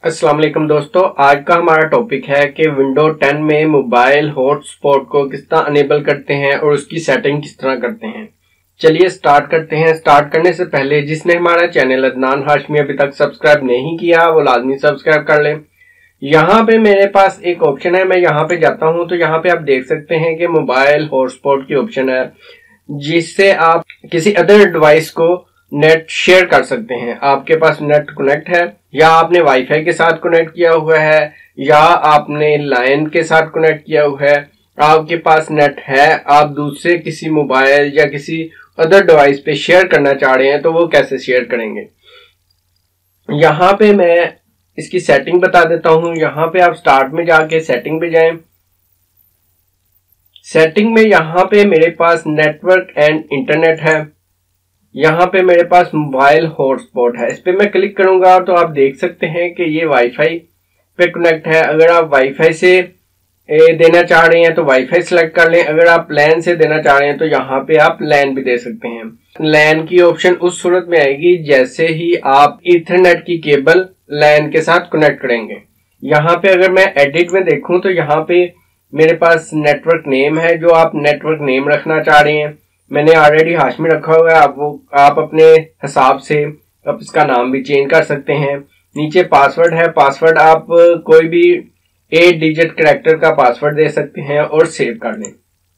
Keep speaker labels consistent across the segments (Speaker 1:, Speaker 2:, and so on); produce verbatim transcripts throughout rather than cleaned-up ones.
Speaker 1: अस्सलाम वालेकुम दोस्तों, आज का हमारा टॉपिक है कि विंडो टेन में मोबाइल हॉटस्पॉट को किस तरह अनेबल करते हैं और उसकी सेटिंग किस तरह करते हैं। चलिए स्टार्ट करते हैं। स्टार्ट करने से पहले जिसने हमारा चैनल अदनान हाशमी अभी तक सब्सक्राइब नहीं किया वो लाजमी सब्सक्राइब कर लें। यहाँ पे मेरे पास एक ऑप्शन है, मैं यहाँ पे जाता हूँ तो यहाँ पे आप देख सकते हैं कि मोबाइल हॉटस्पॉट की ऑप्शन है, जिससे आप किसी अदर डिवाइस को नेट शेयर कर सकते हैं। आपके पास नेट कनेक्ट है या आपने वाईफाई के साथ कनेक्ट किया हुआ है या आपने लाइन के साथ कनेक्ट किया हुआ है, आपके पास नेट है, आप दूसरे किसी मोबाइल या किसी अदर डिवाइस पे शेयर करना चाह रहे हैं तो वो कैसे शेयर करेंगे। यहाँ पे मैं इसकी सेटिंग बता देता हूँ। यहाँ पे आप स्टार्ट में जाके सेटिंग पे जाएं। सेटिंग में यहाँ पे मेरे पास नेटवर्क एंड इंटरनेट है, यहाँ पे मेरे पास मोबाइल हॉटस्पॉट है। इस पे मैं क्लिक करूंगा तो आप देख सकते हैं कि ये वाईफाई पे कनेक्ट है। अगर आप वाईफाई से देना चाह रहे हैं तो वाईफाई सिलेक्ट कर लें, अगर आप लैन से देना चाह रहे हैं तो यहाँ पे आप लैन भी दे सकते हैं। लैन की ऑप्शन उस सूरत में आएगी जैसे ही आप इथरनेट की केबल लैन के साथ कनेक्ट करेंगे। यहाँ पे अगर मैं एडिट में देखूं तो यहाँ पे मेरे पास नेटवर्क नेम है, जो आप नेटवर्क नेम रखना चाह रहे हैं। मैंने ऑलरेडी हाशमी रखा हुआ है, आप वो आप अपने हिसाब से आप इसका नाम भी चेंज कर सकते हैं। नीचे पासवर्ड है, पासवर्ड आप कोई भी एट डिजिट कैरेक्टर का पासवर्ड दे सकते हैं और सेव कर लें।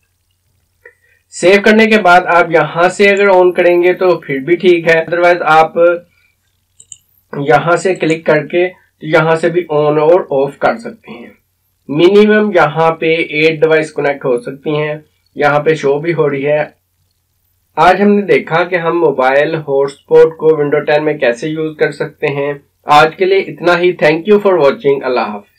Speaker 1: सेव करने के बाद आप यहां से अगर ऑन करेंगे तो फिर भी ठीक है, अदरवाइज आप यहां से क्लिक करके यहां से भी ऑन और ऑफ कर सकते हैं। मिनिमम यहाँ पे एट डिवाइस कनेक्ट हो सकती हैं, यहाँ पे शो भी हो रही है। आज हमने देखा कि हम मोबाइल हॉटस्पॉट को विंडो टेन में कैसे यूज कर सकते हैं। आज के लिए इतना ही। Thank you for watching. अल्लाह हाफ़िज़।